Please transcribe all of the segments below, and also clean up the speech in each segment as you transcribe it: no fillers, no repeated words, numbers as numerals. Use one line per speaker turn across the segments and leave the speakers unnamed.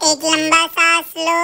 एक लंबा सांस लो,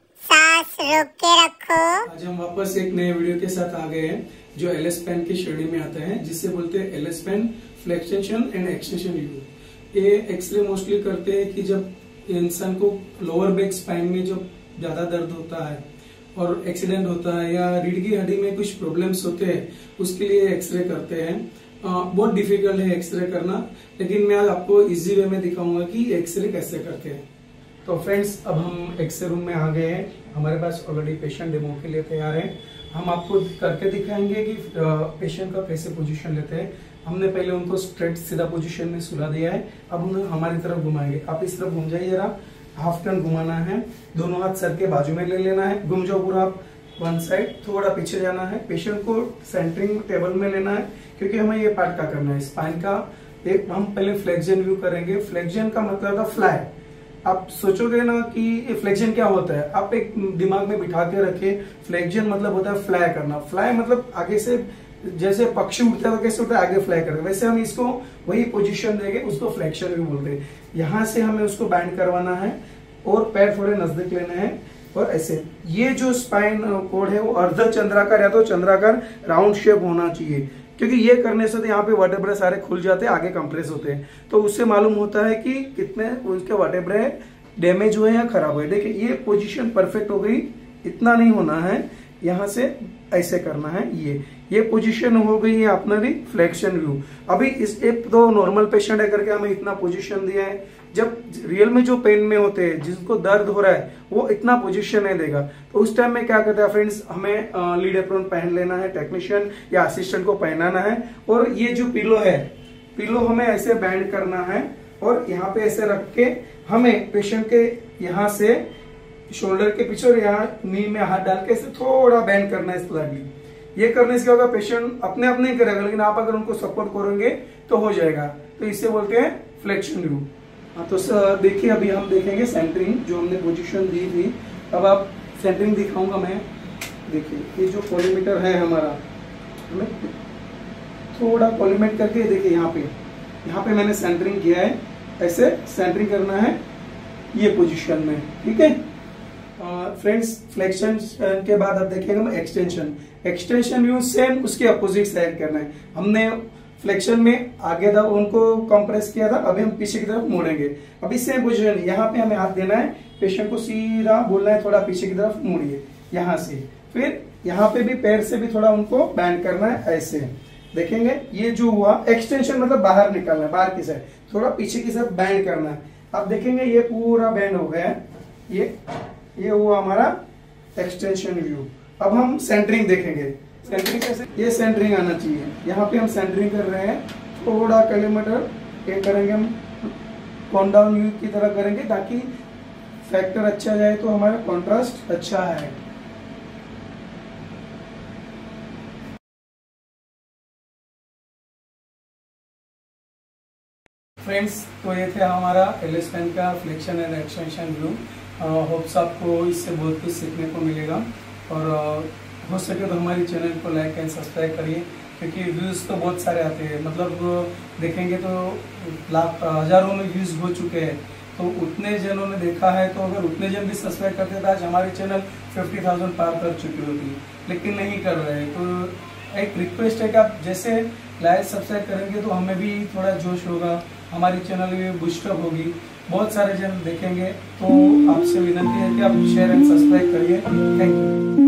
सांस रोक के रखो।
आज हम वापस एक नए वीडियो के साथ आ गए हैं जो एल एस पेन की श्रेणी में आता है, जिससे बोलते हैं L S spine flexion and extension review. ये एक्सरे मोस्टली करते हैं कि जब इंसान को लोअर बैक स्पाइन में जब ज्यादा दर्द होता है और एक्सीडेंट होता है या रीढ़ की हड्डी में कुछ प्रॉब्लम्स होते हैं, उसके लिए एक्सरे करते हैं। बहुत डिफिकल्ट है एक्सरे करना, लेकिन मैं आज आपको इजी वे में दिखाऊंगा कि एक्सरे कैसे करते हैं। तो फ्रेंड्स, अब हम एक्सरे रूम में आ गए हैं। हमारे पास ऑलरेडी पेशेंट डेमो के लिए तैयार है। हम आपको करके दिखाएंगे कि पेशेंट का कैसे पोजीशन लेते हैं। हमने पहले उनको स्ट्रेट सीधा पोजीशन में सुला दिया है। अब उन्हें हमारी तरफ घुमाएंगे। आप इस तरफ घूम जाइए जरा, हाफ टर्न घुमाना है, दोनों हाथ सर के बाजू में ले लेना है, घूम जाओ पूरा आप वन साइड, थोड़ा पीछे जाना है। पेशेंट को सेंटरिंग टेबल में लेना है, क्योंकि हमें ये पार्ट का करना है स्पाइन का। एक हम पहले फ्लेक्शन व्यू करेंगे। फ्लेक्शन का मतलब था फ्लाई। आप सोचोगे ना कि फ्लेक्शन क्या होता है, आप एक दिमाग में बिठा के रखे। फ्लेक्शन मतलब होता है फ्लाई करना। फ्लाई मतलब आगे से जैसे पक्षी उड़ता है तो कैसे उड़ता है, आगे फ्लाई करना। वैसे हम इसको वही पोजीशन देंगे, उसको फ्लेक्शन व्यू बोलते हैं। यहाँ से हमें उसको बैंड करवाना है और पैर थोड़े नजदीक लेने हैं और ऐसे। ये जो स्पाइन कोड है वो अर्ध चंद्राकार या तो चंद्राकार राउंड शेप होना चाहिए, क्योंकि ये करने से तो यहाँ पे वर्टेब्रे सारे खुल जाते हैं, आगे कंप्रेस होते हैं। तो उससे मालूम होता है कि कितने उसके वर्टेब्रे डैमेज हुए या खराब हुए। देखिए ये पोजीशन परफेक्ट हो गई, इतना नहीं होना है, यहाँ से ऐसे करना है। ये पोजीशन हो गई है अपना भी फ्लेक्शन व्यू। अभी इस एक तो नॉर्मल पेशेंट है करके हमें इतना पोजीशन दिया है। जब रियल में जो पेन में होते हैं, जिसको दर्द हो रहा है, वो इतना पोजीशन नहीं देगा। तो उस टाइम में क्या करता है फ्रेंड्स, हमें लीड एप्रॉन पहन लेना है, टेक्नीशियन या असिस्टेंट को पहनाना है। और ये जो पिलो है, पिलो हमें ऐसे बैंड करना है और यहाँ पे ऐसे रख के हमें पेशेंट के यहाँ से शोल्डर के पीछे और यहाँ नी में हाथ डाल के ऐसे थोड़ा बैंड करना है स्लाइडली। ये करने से क्या होगा, पेशेंट अपने आप नहीं करेगा, लेकिन आप अगर उनको सपोर्ट करोगे तो हो जाएगा। तो इसे बोलते हैं फ्लेक्शन व्यू। हाँ, तो देखिए अभी हम देखेंगे सेंटरिंग जो हमने पोजीशन दी थी। अब आप सेंटरिंग दिखाऊंगा मैं। देखिए ये जो कॉलीमीटर है हमारा, हमें थोड़ा कॉलीमेट करके देखिए यहाँ पे मैंने सेंटरिंग किया है। ऐसे सेंटरिंग करना है ये पोजीशन में, ठीक है फ्रेंड्स। फ्लेक्शन के बाद आप देखेंगे हम एक्सटेंशन व्यू सेम उसके अपोजिट साइड करना है। हमने फ्लेक्शन में आगे तक उनको कंप्रेस किया था, अभी हम पीछे की तरफ मोड़ेंगे। अभी सेम पोजीशन, यहाँ पे हमें हाथ देना है, पेशेंट को सीधा बोलना है थोड़ा पीछे की तरफ मोड़िए यहाँ से। फिर यहाँ पे भी पैर से भी थोड़ा उनको बैंड करना है ऐसे। देखेंगे ये जो हुआ एक्सटेंशन मतलब बाहर निकलना है, बाहर की साइड थोड़ा पीछे की तरफ बैंड करना है। आप देखेंगे ये पूरा बैंड हो गया है। ये हुआ हमारा एक्सटेंशन व्यू। अब हम सेंटरिंग देखेंगे। सेंटरिंग कैसे, ये सेंटरिंग आना चाहिए। यहाँ पे हम सेंटरिंग कर रहे हैं, थोड़ा किलोमीटर ये करेंगे हम, कॉन डाउन व्यू की तरह करेंगे ताकि फैक्टर अच्छा जाए, तो हमारा कॉन्ट्रास्ट अच्छा है। फ्रेंड्स, तो ये थे हमारा एल एस पेन का flexion and extension view. Hopes आपको इससे बहुत कुछ सीखने को मिलेगा, और हो सके तो हमारी चैनल को लाइक एंड सब्सक्राइब करिए, क्योंकि व्यूज़ तो बहुत सारे आते हैं। मतलब देखेंगे तो लाख हजारों में व्यूज़ हो चुके हैं, तो उतने जनों ने देखा है। तो अगर उतने जन भी सब्सक्राइब करते तो आज हमारी चैनल 50,000 पार कर चुकी होती, लेकिन नहीं कर रहे हैं। तो एक रिक्वेस्ट है कि आप जैसे लाइक सब्सक्राइब करेंगे तो हमें भी थोड़ा जोश होगा, हमारी चैनल भी बूस्टअप होगी, बहुत सारे जन देखेंगे। तो आपसे विनती है कि आप शेयर एंड सब्सक्राइब करिए। Thank you.